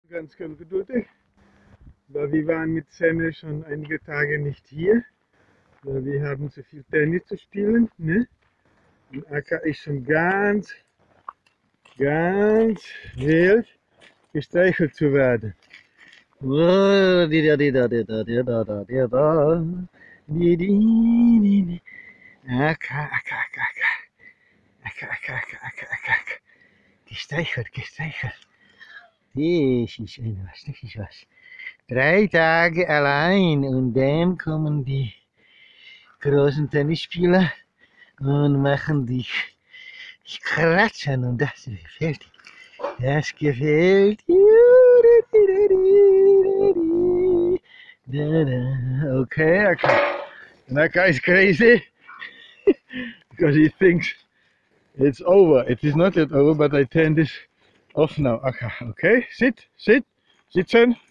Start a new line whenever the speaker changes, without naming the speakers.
Ganz ungeduldig, weil wir waren mit Senne schon einige Tage nicht hier, weil wir haben zu viel Tennis zu spielen, ne? Und Akka ist schon ganz wild gestreichelt zu werden. Akka, Akka, Akka, Akka. Akka, Akka, Akka, Akka, Akka, Akka. Gestreichelt, gestreichelt. Das ist was, das ist was. 3 Tage allein und dann kommen die großen Tennisspieler und machen dich kratzen und das gefällt. Das gefällt. Okay, okay. And that guy's crazy because he thinks it's over. It is not yet over, but I turn this off now. Okay, sit, sitzen.